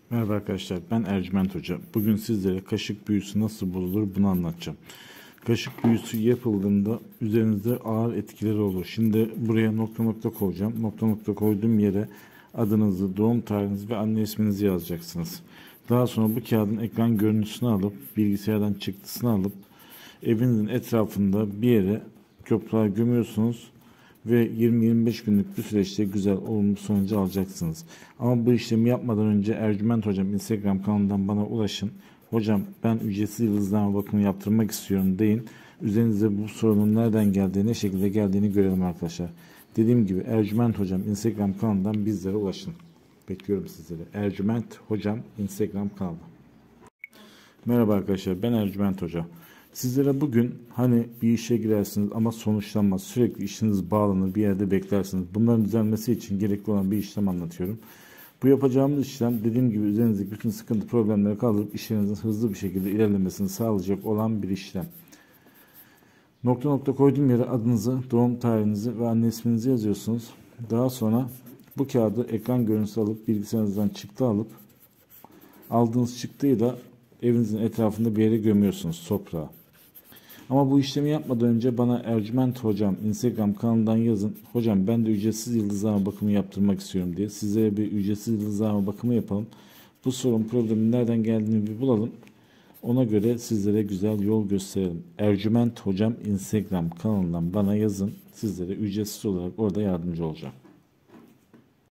Merhaba arkadaşlar, ben Ercüment Hoca. Bugün sizlere kaşık büyüsü nasıl bulunur bunu anlatacağım. Kaşık büyüsü yapıldığında üzerinizde ağır etkileri olur. Şimdi buraya nokta nokta koyacağım. Nokta nokta koyduğum yere adınızı, doğum tarihinizi ve anne isminizi yazacaksınız. Daha sonra bu kağıdın ekran görüntüsünü alıp, bilgisayardan çıktısını alıp, evinizin etrafında bir yere toprağa gömüyorsunuz ve 20-25 günlük bir süreçte güzel olumlu sonucu alacaksınız. Ama bu işlemi yapmadan önce Ercüment Hocam Instagram kanalından bana ulaşın. Hocam ben ücretsiz yıldızlama bakımı yaptırmak istiyorum deyin. Üzerinizde bu sorunun nereden geldiği, ne şekilde geldiğini görelim arkadaşlar. Dediğim gibi Ercüment Hocam Instagram kanalından bizlere ulaşın. Bekliyorum sizleri. Ercüment Hocam Instagram kanalı. Merhaba arkadaşlar, ben Ercüment Hoca. Sizlere bugün hani bir işe girersiniz ama sonuçlanmaz, sürekli işiniz bağlanır, bir yerde beklersiniz. Bunların düzelmesi için gerekli olan bir işlem anlatıyorum. Bu yapacağımız işlem dediğim gibi üzerinizdeki bütün sıkıntı problemleri kaldırıp işlerinizin hızlı bir şekilde ilerlemesini sağlayacak olan bir işlem. Nokta nokta koyduğum yere adınızı, doğum tarihinizi ve anne isminizi yazıyorsunuz. Daha sonra bu kağıdı ekran görüntüsü alıp bilgisayarınızdan çıktı alıp aldığınız çıktıyı da evinizin etrafında bir yere gömüyorsunuz toprağa. Ama bu işlemi yapmadan önce bana Ercüment Hocam Instagram kanalından yazın. Hocam ben de ücretsiz yıldızlama bakımı yaptırmak istiyorum diye. Size bir ücretsiz yıldızlama bakımı yapalım. Bu sorun problemin nereden geldiğini bir bulalım. Ona göre sizlere güzel yol gösterelim. Ercüment Hocam Instagram kanalından bana yazın. Sizlere ücretsiz olarak orada yardımcı olacağım.